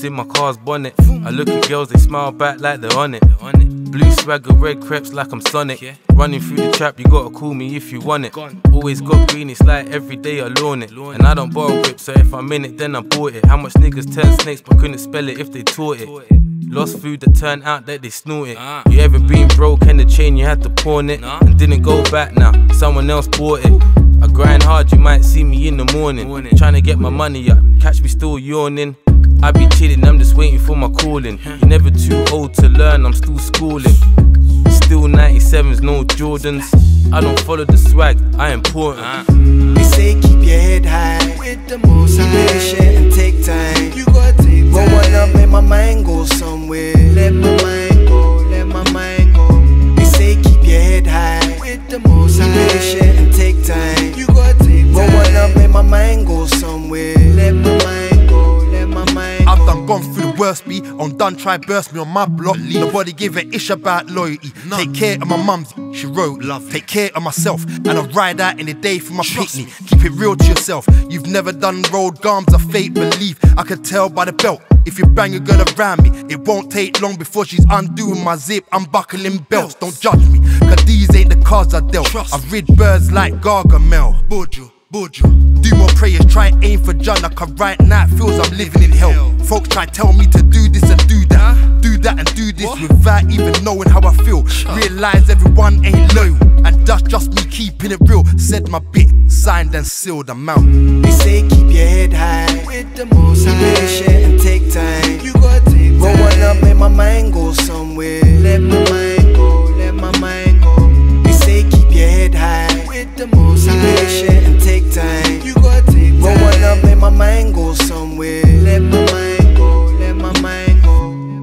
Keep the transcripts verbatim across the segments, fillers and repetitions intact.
What's in my car's bonnet? I look at girls, they smile back like they're on it. Blue swagger, red crepes like I'm Sonic. Running through the trap, you gotta call me if you want it. Always got green, it's like every day I lawn it. And I don't borrow whip, so if I'm in it, then I bought it. How much niggas turn snakes but couldn't spell it if they taught it? Lost food that turned out that they snort it. You ever been broke and the chain you had to pawn it? And didn't go back now, someone else bought it. I grind hard, you might see me in the morning. Trying to get my money up, catch me still yawning. I be chillin', I'm just waiting for my calling. You're never too old to learn, I'm still schooling. Still ninety-sevens, no Jordans. I don't follow the swag, I important. They say keep your head high with the motivation and take time. You gotta take time. Roll one up, let my mind go somewhere. Let my mind go, let my mind go. They say keep your head high with the motivation and take time. You gotta take time. Roll one up, let my mind go somewhere. Let my mind go, let my mind go. I've done gone through the worst beat, I'm done try burst me on my block. Nobody give a ish about loyalty. Take care of my mums, she wrote. Love. Take care of myself, and I ride out in the day for my picnic. Keep it real to yourself. You've never done road garms of fate belief. I can tell by the belt. If you bang a girl around me, it won't take long before she's undoing my zip, unbuckling belts. Don't judge me, cause these ain't the cards I dealt. I've rid birds like Gargamel. Bojo, Bojo. Do more prayers, try aim for John. Like right now it feels I'm living in hell. Folks try tell me to do this and do that, do that and do this without even knowing how I feel. Realize everyone ain't loyal, and that's just me keeping it real. Said my bit, signed and sealed, I'm out. They say keep your head high with the motivation and take time. You gotta take time. Roll one up, let my mind go somewhere. Let my mind go, let my mind go. They say keep your head high with the motivation and take time. You gotta take time. Roll one up, let my mind go somewhere. Let my mind go, let my mind go.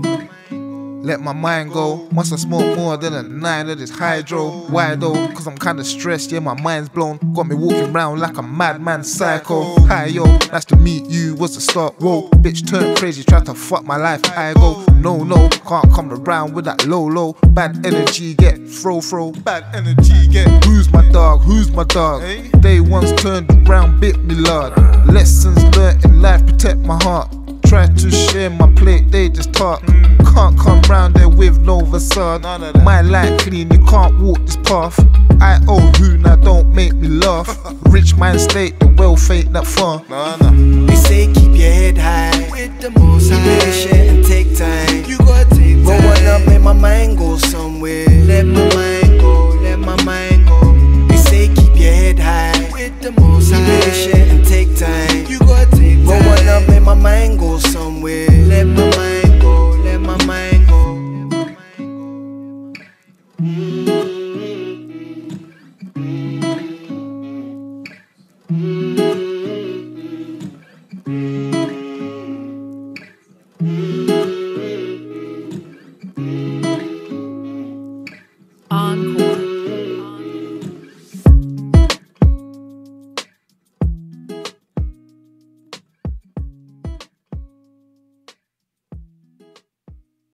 Let my mind go. Once I smoke more than a nine of this hydro. Why though? Cause I'm kinda stressed, yeah, my mind's blown. Got me walking around like a madman psycho. Hi yo, nice to meet you, was the start. Whoa, bitch turned crazy, tried to fuck my life. I go, no, no, can't come around with that low, low. Bad energy, get throw, throw. Bad energy, get who's my dog, who's my dog? Day one's turned around, bit me lord. Lessons learnt in life, protect my heart. Try to share my plate, they just talk. Can't come round there with no facade. My light clean, you can't walk this path. I owe who, now don't make me laugh. Rich man state, the wealth ain't that far. They say keep your head high with the motivation and take time. You gotta take time. Roll one up, let my mind go somewhere. Let my mind go, let my mind go. They say keep your head high with the motivation and take time. You gotta take time. Roll one up, let my mind go somewhere. Let my mind go, let my mind go.